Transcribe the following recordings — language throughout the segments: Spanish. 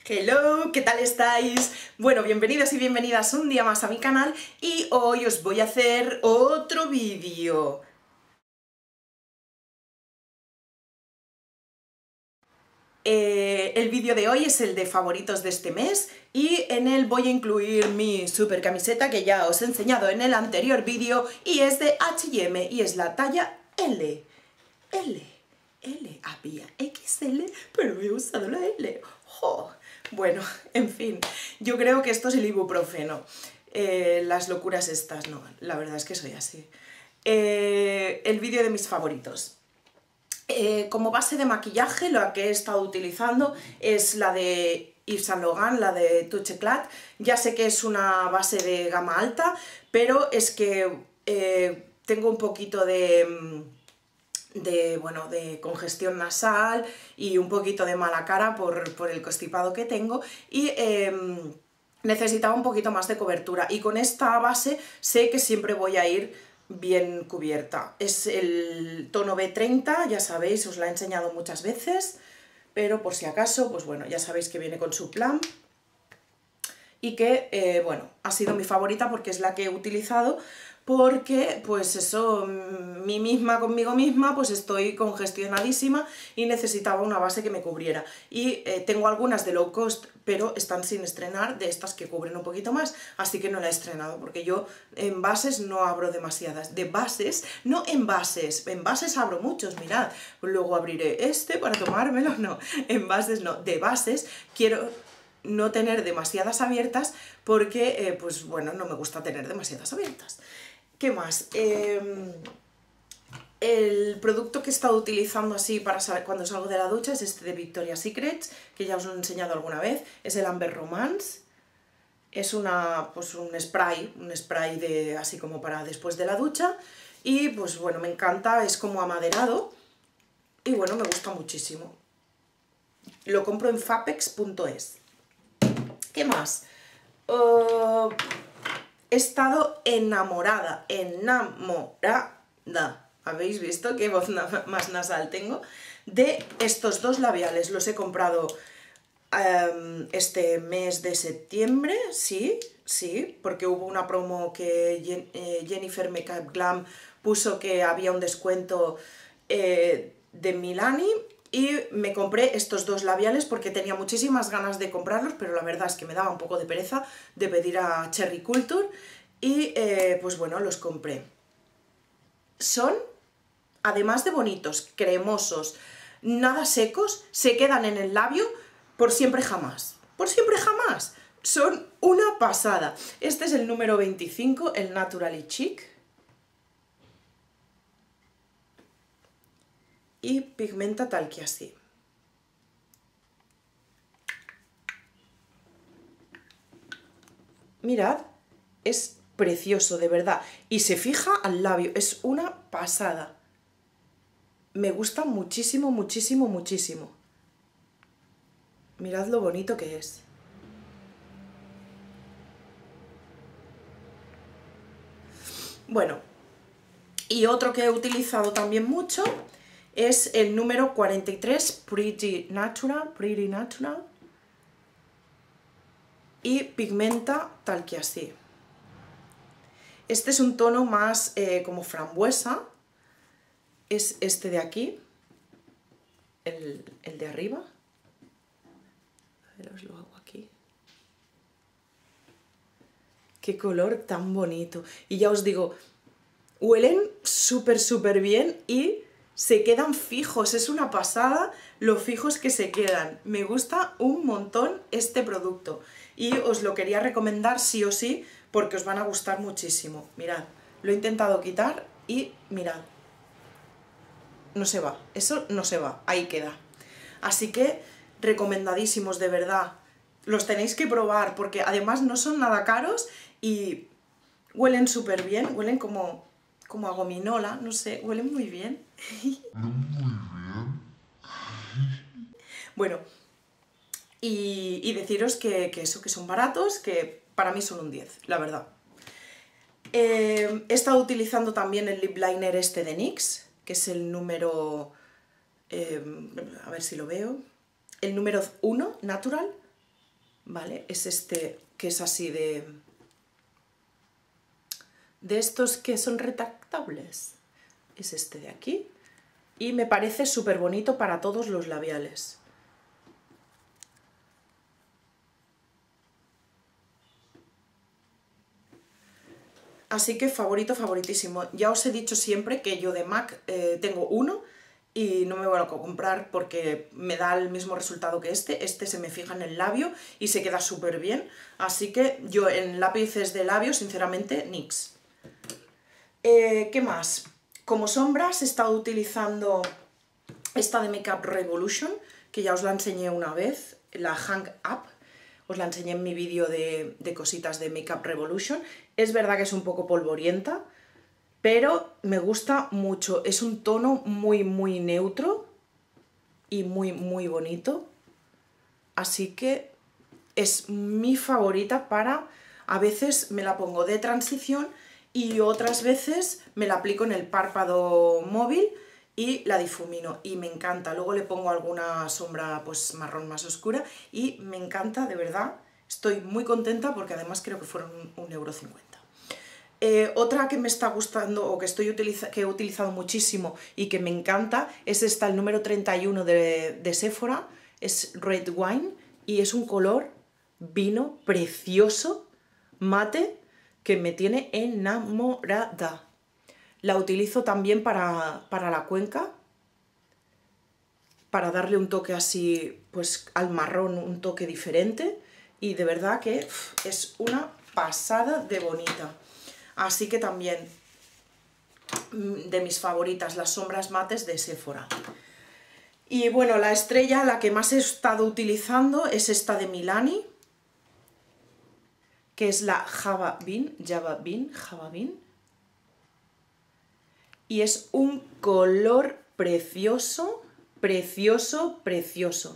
Hello, ¿qué tal estáis? Bueno, bienvenidos y bienvenidas un día más a mi canal y hoy os voy a hacer otro vídeo. El vídeo de hoy es el de favoritos de este mes y en él voy a incluir mi super camiseta que ya os he enseñado en el anterior vídeo y es de H&M y es la talla L. Había XL, pero he usado la L. ¡Oh! Bueno, en fin, yo creo que esto es el ibuprofeno. Las locuras estas, no, la verdad es que soy así. El vídeo de mis favoritos. Como base de maquillaje, la que he estado utilizando es la de Yves Saint Laurent, la de Touche Éclat. Ya sé que es una base de gama alta, pero es que tengo un poquito de congestión nasal y un poquito de mala cara por el constipado que tengo y necesitaba un poquito más de cobertura y con esta base sé que siempre voy a ir bien cubierta. Es el tono B30, ya sabéis, os la he enseñado muchas veces, pero por si acaso, pues bueno, ya sabéis que viene con su plan y que, bueno, ha sido mi favorita porque es la que he utilizado porque, pues eso, mí misma conmigo misma, pues estoy congestionadísima y necesitaba una base que me cubriera. Y tengo algunas de low cost, pero están sin estrenar, de estas que cubren un poquito más, así que no la he estrenado, porque yo en bases no abro demasiadas. De bases, no en bases abro muchos, mirad, luego abriré este para tomármelo, no, en bases no, de bases quiero no tener demasiadas abiertas porque, pues bueno, no me gusta tener demasiadas abiertas. ¿Qué más? El producto que he estado utilizando así para saber cuando salgo de la ducha es este de Victoria's Secret, que ya os lo he enseñado alguna vez, es el Amber Romance. Es pues un spray de así como para después de la ducha y pues bueno, me encanta, es como amaderado y bueno, me gusta muchísimo. Lo compro en fapex.es. ¿Qué más? He estado enamorada, ¿habéis visto qué voz más nasal tengo? De estos dos labiales, los he comprado este mes de septiembre, sí, porque hubo una promo que Jennifer Makeup Glam puso que había un descuento de Milani y me compré estos dos labiales porque tenía muchísimas ganas de comprarlos, pero la verdad es que me daba un poco de pereza de pedir a Cherry Culture y pues bueno, los compré. Son, además de bonitos, cremosos, nada secos, se quedan en el labio por siempre jamás. Por siempre jamás. Son una pasada. Este es el número 25, el Naturally Chic. Y pigmenta tal que así. Mirad, es precioso, de verdad. Y se fija al labio, es una pasada. Me gusta muchísimo, muchísimo, muchísimo. Mirad lo bonito que es. Bueno, y otro que he utilizado también mucho es el número 43, Pretty Natural, y pigmenta tal que así. Este es un tono más como frambuesa, es este de aquí, el de arriba. A ver, os lo hago aquí. Qué color tan bonito. Y ya os digo, huelen súper bien y se quedan fijos. Es una pasada lo fijos que se quedan. Me gusta un montón este producto. Y os lo quería recomendar sí o sí porque os van a gustar muchísimo. Mirad, lo he intentado quitar y mirad. No se va, eso no se va, ahí queda. Así que recomendadísimos, de verdad. Los tenéis que probar porque además no son nada caros y huelen súper bien, huelen como a gominola, no sé, huelen muy bien. Bueno, y deciros que eso, que son baratos, que para mí son un 10, la verdad. He estado utilizando también el lip liner este de NYX, que es el número, a ver si lo veo, el número 1, Natural, ¿vale? Es este que es así de estos que son retractables. Es este de aquí. Y me parece súper bonito para todos los labiales. Así que favorito, favoritísimo. Ya os he dicho siempre que yo de MAC tengo uno y no me voy a comprar porque me da el mismo resultado que este. Este se me fija en el labio y se queda súper bien. Así que yo en lápices de labio, sinceramente, NYX. ¿Qué más? Como sombras he estado utilizando esta de Makeup Revolution, que ya os la enseñé una vez, la Hang Up. Os la enseñé en mi vídeo de cositas de Makeup Revolution. Es verdad que es un poco polvorienta, pero me gusta mucho. Es un tono muy, muy neutro y muy, muy bonito. Así que es mi favorita para... A veces me la pongo de transición y otras veces me la aplico en el párpado móvil y la difumino y me encanta. Luego le pongo alguna sombra pues marrón más oscura y me encanta, de verdad. Estoy muy contenta porque además creo que fueron 1,50 €. Otra que me está gustando o que he utilizado muchísimo y que me encanta es esta, el número 31 de Sephora, es Red Wine y es un color vino precioso, mate, que me tiene enamorada. La utilizo también para la cuenca, para darle un toque así, pues al marrón, un toque diferente, y de verdad que es una pasada de bonita. Así que también de mis favoritas, las sombras mates de Sephora. Y bueno, la estrella, la que más he estado utilizando es esta de Milani, que es la Java Bean, y es un color precioso, precioso, precioso.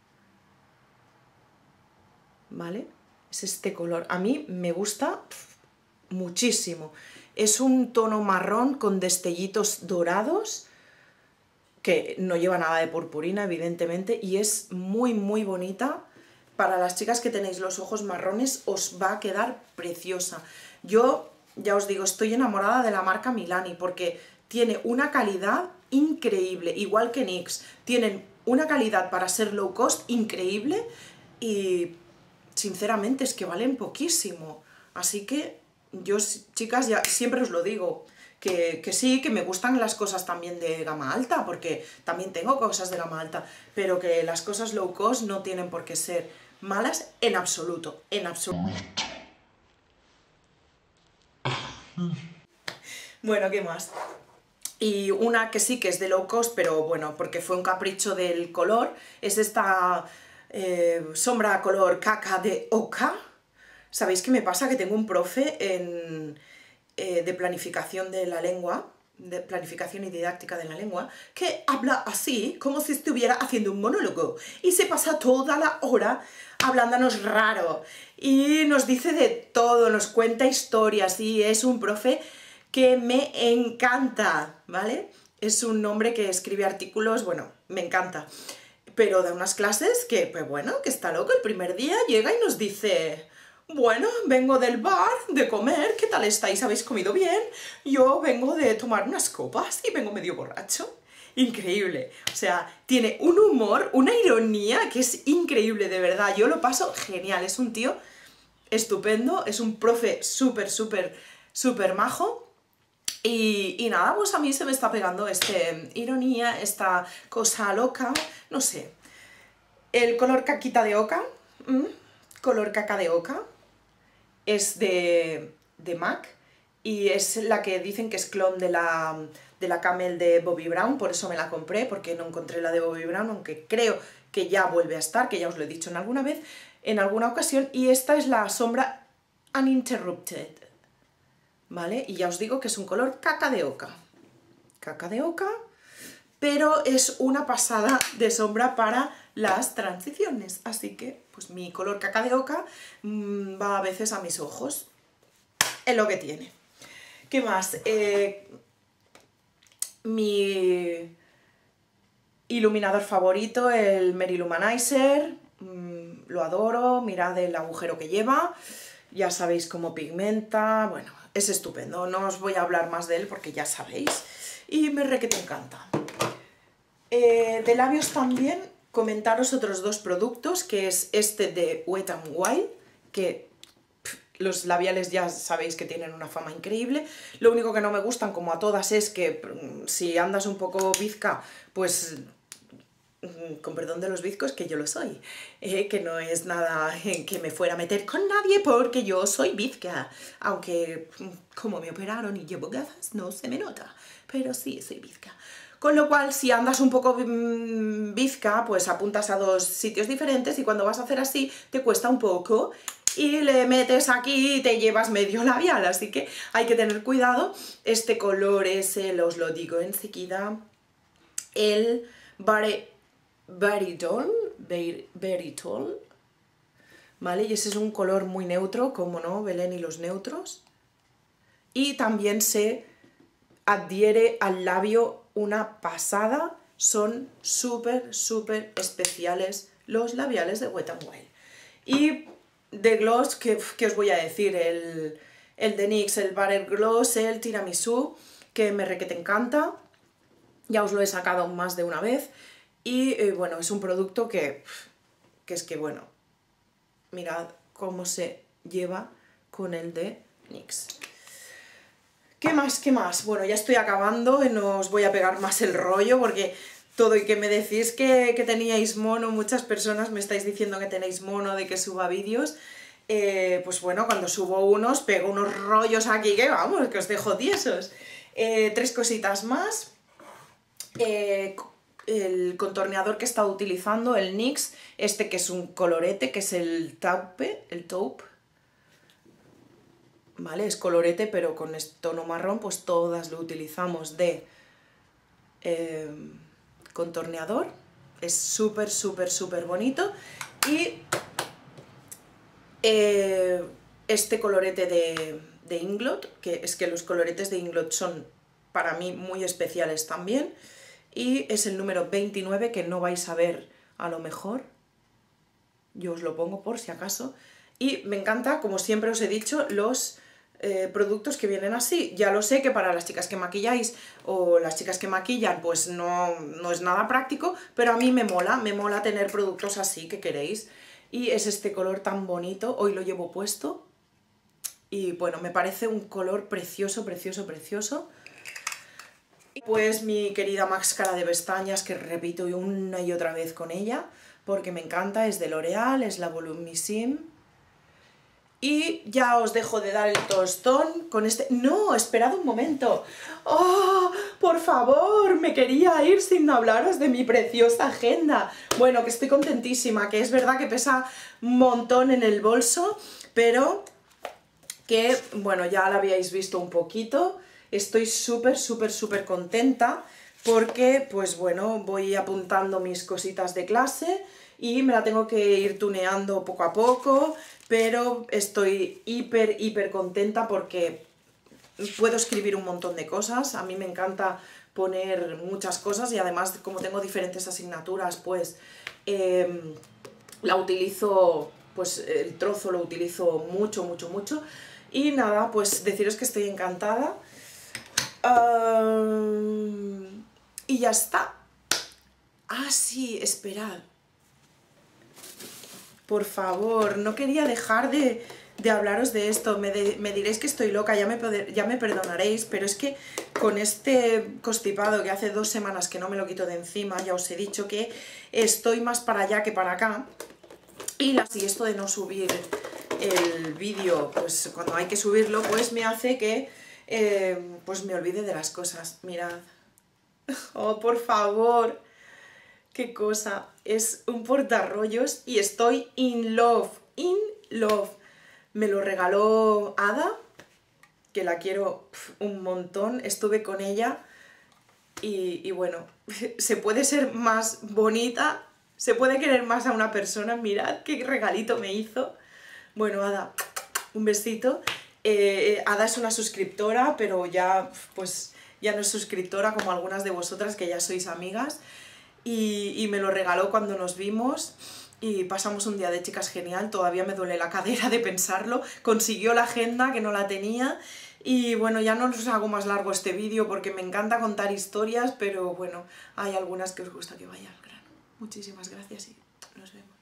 ¿Vale? Es este color. A mí me gusta muchísimo. Es un tono marrón con destellitos dorados, que no lleva nada de purpurina, evidentemente, y es muy, muy bonita. Para las chicas que tenéis los ojos marrones os va a quedar preciosa. Yo, ya os digo, estoy enamorada de la marca Milani porque tiene una calidad increíble, igual que NYX. Tienen una calidad para ser low cost increíble y sinceramente es que valen poquísimo. Así que yo, chicas, ya siempre os lo digo, que sí, que me gustan las cosas también de gama alta, porque también tengo cosas de gama alta, pero que las cosas low cost no tienen por qué ser malas en absoluto, en absoluto. Bueno, ¿qué más? Y una que sí que es de low cost, pero bueno, porque fue un capricho del color, es esta sombra color caca de Oka. ¿Sabéis qué me pasa? Que tengo un profe de planificación de la lengua, de planificación y didáctica de la lengua, que habla así, como si estuviera haciendo un monólogo, y se pasa toda la hora hablándonos raro, y nos dice de todo, nos cuenta historias, y es un profe que me encanta, ¿vale? Es un hombre que escribe artículos, bueno, me encanta, pero da unas clases que, pues bueno, que está loco. El primer día llega y nos dice: bueno, vengo del bar, de comer, ¿qué tal estáis? ¿Habéis comido bien? Yo vengo de tomar unas copas y vengo medio borracho. Increíble. O sea, tiene un humor, una ironía que es increíble, de verdad. Yo lo paso genial. Es un tío estupendo, es un profe súper, súper, súper majo. Y nada, pues a mí se me está pegando ironía, esta cosa loca, no sé. El color caquita de oca, color caca de oca, es de MAC y es la que dicen que es clon de la Camel de Bobbi Brown, por eso me la compré, porque no encontré la de Bobbi Brown, aunque creo que ya vuelve a estar, que ya os lo he dicho en alguna vez, en alguna ocasión, y esta es la sombra Uninterrupted, ¿vale? Y ya os digo que es un color caca de oca, pero es una pasada de sombra para las transiciones, así que pues mi color caca de oca va a veces a mis ojos, es lo que tiene. ¿Qué más? Mi iluminador favorito, el Mary-Lou Manizer, lo adoro, mirad el agujero que lleva, ya sabéis cómo pigmenta, bueno, es estupendo, no os voy a hablar más de él porque ya sabéis, y me re que te encanta. De labios también, comentaros otros dos productos, que es este de Wet n Wild, que los labiales ya sabéis que tienen una fama increíble. Lo único que no me gustan, como a todas, es que si andas un poco bizca, pues con perdón de los bizcos, que yo lo soy, que no es nada que me fuera a meter con nadie porque yo soy bizca, aunque como me operaron y llevo gafas no se me nota, pero sí soy bizca. Con lo cual, si andas un poco bizca, pues apuntas a dos sitios diferentes y cuando vas a hacer así te cuesta un poco y le metes aquí y te llevas medio labial, así que hay que tener cuidado. Este color es os lo digo enseguida, el Veritol, ¿vale? Y ese es un color muy neutro, como no, Belén y los neutros. Y también se adhiere al labio una pasada, son súper especiales los labiales de Wet n Wild. Y de gloss, ¿qué os voy a decir? El de NYX, el Butter Gloss, el Tiramisú, que me re que te encanta, ya os lo he sacado más de una vez, y bueno, es un producto que es que bueno, mirad cómo se lleva con el de NYX. ¿Qué más? ¿Qué más? Bueno, ya estoy acabando, no os voy a pegar más el rollo porque todo y que me decís que teníais mono, muchas personas me estáis diciendo que tenéis mono de que suba vídeos, pues bueno, cuando subo unos pego unos rollos aquí que vamos, que os dejo tiesos. Tres cositas más. El contorneador que he estado utilizando, el NYX, este que es un colorete, que es el taupe, ¿vale? Es colorete, pero con este tono marrón, pues todas lo utilizamos de contorneador. Es súper bonito. Y este colorete de Inglot, que es que los coloretes de Inglot son para mí muy especiales también. Y es el número 29, que no vais a ver a lo mejor. Yo os lo pongo por si acaso. Y me encanta, como siempre os he dicho, los productos que vienen así. Ya lo sé que para las chicas que maquilláis o las chicas que maquillan pues no es nada práctico, pero a mí me mola tener productos así, que queréis. Y es este color tan bonito, hoy lo llevo puesto y bueno, me parece un color precioso. Pues mi querida máscara de pestañas, que repito una y otra vez con ella porque me encanta, es de L'Oreal, es la Volumissime. Y ya os dejo de dar el tostón con este... ¡No! ¡Esperad un momento! ¡Oh! ¡Por favor! Me quería ir sin hablaros de mi preciosa agenda. Bueno, que estoy contentísima, que es verdad que pesa un montón en el bolso, pero que, bueno, ya la habíais visto un poquito. Estoy súper contenta porque, pues bueno, voy apuntando mis cositas de clase y me la tengo que ir tuneando poco a poco, pero estoy hiper contenta porque puedo escribir un montón de cosas. A mí me encanta poner muchas cosas y además, como tengo diferentes asignaturas, pues la utilizo, pues el trozo lo utilizo mucho. Y nada, pues deciros que estoy encantada. Y ya está. Ah, sí, esperad. Por favor, no quería dejar de hablaros de esto. Me diréis que estoy loca, ya me perdonaréis, pero es que con este constipado que hace 2 semanas que no me lo quito de encima, ya os he dicho que estoy más para allá que para acá. Y esto de no subir el vídeo, pues cuando hay que subirlo, pues me hace que pues me olvide de las cosas. Mirad. Oh, por favor. Qué cosa. Es un portarrollos y estoy in love. Me lo regaló Ada, que la quiero un montón. Estuve con ella y bueno, se puede ser más bonita, se puede querer más a una persona. Mirad qué regalito me hizo. Bueno, Ada, un besito. Ada es una suscriptora, pero ya, pues, ya no es suscriptora como algunas de vosotras que ya sois amigas. Y me lo regaló cuando nos vimos y pasamos un día de chicas genial, todavía me duele la cadera de pensarlo, consiguió la agenda que no la tenía y bueno, ya no os hago más largo este vídeo porque me encanta contar historias, pero bueno, hay algunas que os gusta que vaya al grano. Muchísimas gracias y nos vemos.